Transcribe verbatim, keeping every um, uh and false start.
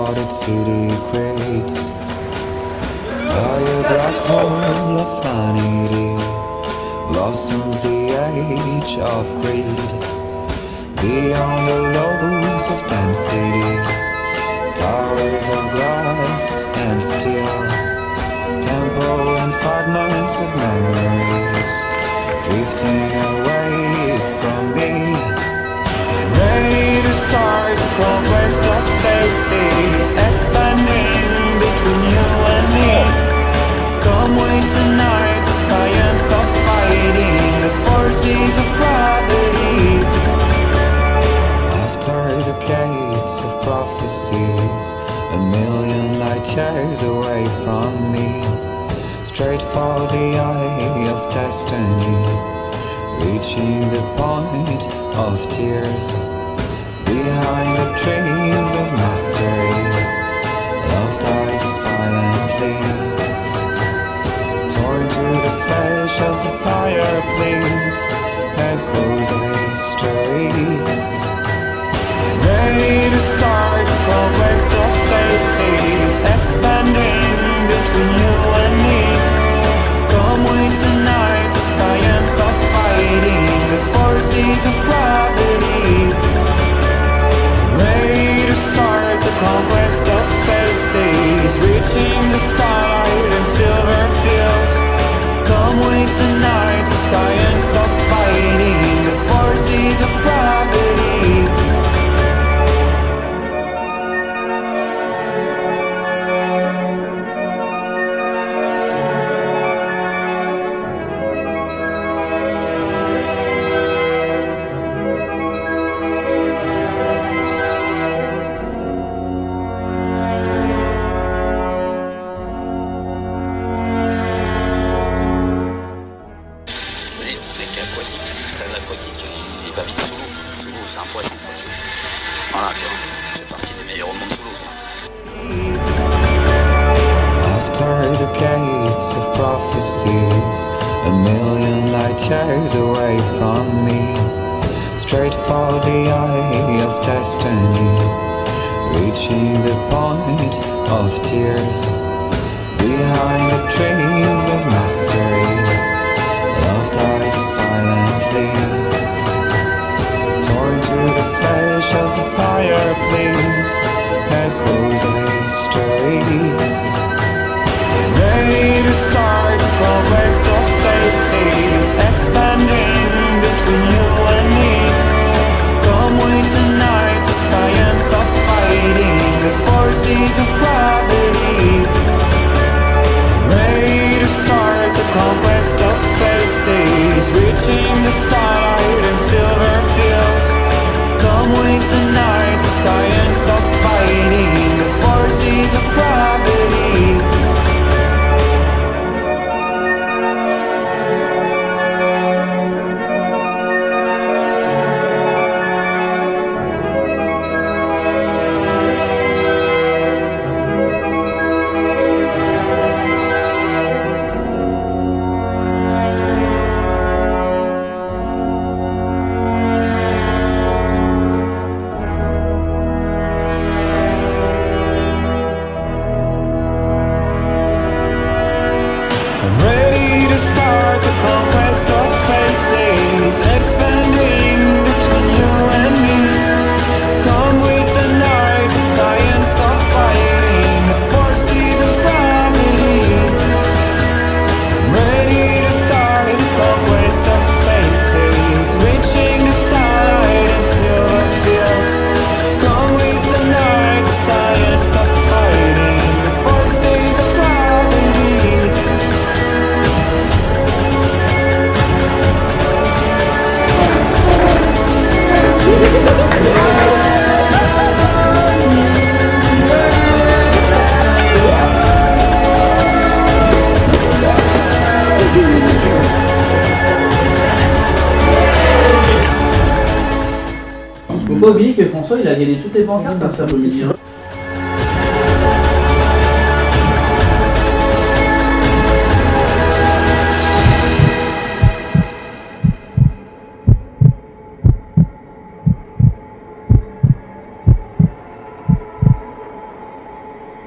crowded city creates by a black hole of vanity blossoms the age of greed. Beyond the lows of density, towers of glass and steel, temples and fragments of memories drifting away from me. I'm ready to start the conquest of spaces, expanding between you and me. Come with the night, the science of fighting the forces of gravity. After decades of prophecies, a million light years away from me, straight for the eye of destiny, reaching the point of tears. Behind the dreams of mastery, love dies silently, torn to the flesh as the fire bleeds, echoes of history. I'm ready to start the conquest of spaces, expanding between you and me. Come with the night, the science of fighting the forces of gravity. I'm ready to start the conquest of spaces, reaching the starlight and silver fields. Come with the night, the science of fighting the forces of gravity. A million light years away from me, straight for the eye of destiny, reaching the point of tears. Behind the dreams of mastery, love dies silently, torn to the flesh as the fire bleeds, echoes of history. I'm ready to start the conquest of spaces, expanding between you and me. Come with the night, the science of fighting the forces of gravity. I'm ready to start the conquest of spaces, reaching the starlight and silver fields. Come with the night, the science of fighting the forces of gravity. Faut pas oublier que François il a gagné toutes les pancartes par faire au milieu.